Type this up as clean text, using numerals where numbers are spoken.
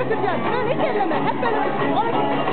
götüreceğim. Sen hiç elleme. Hep benim. Ona git.